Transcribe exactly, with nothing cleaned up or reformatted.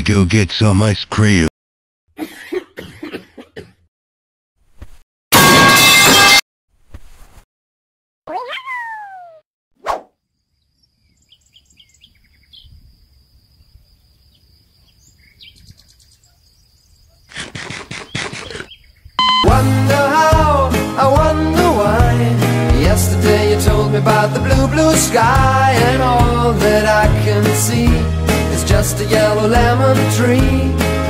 wanna go get some ice cream. Wonder how, I wonder why. Yesterday you told me about the blue, blue sky, and all that I can see is just a yellow lemon tree.